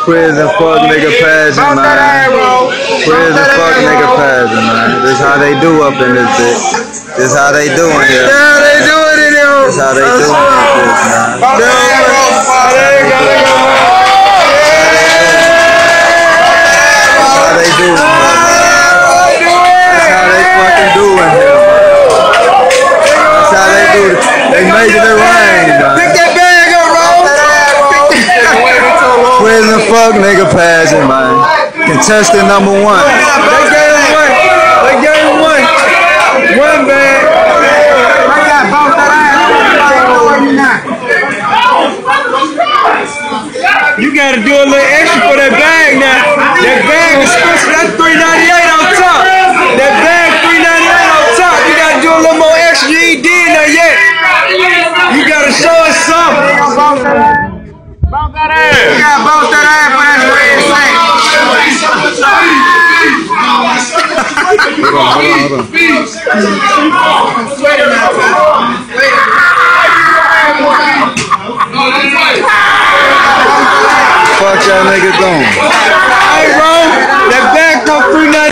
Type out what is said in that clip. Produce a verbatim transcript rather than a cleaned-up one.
Prison fuck nigga pageant, man. Prison fuck nigga pageant, man. This how they do up in this bitch. This how they doing here. This how they do it in here. This how they doing in this, man. This how they do it. That's how they fucking doing here. That's how they do it. They making it rain, man. Pick that bag up, bro. Prison fuck nigga pageant, man. Contestant number one. They gave him one. They gave him one. One bag. I got both that ass. You gotta do a little extra for that bag now. That bag is special. That's three ninety-eight on top. That bag three ninety-eight on top. You gotta do a little more extra. You ain't did that yet. You gotta show us something. Bounce that ass. You gotta bounce that ass for that red sack. Hold on, hold on, hold on. Fuck y'all niggas doing? Hey, bro, that bag cost three ninety-eight.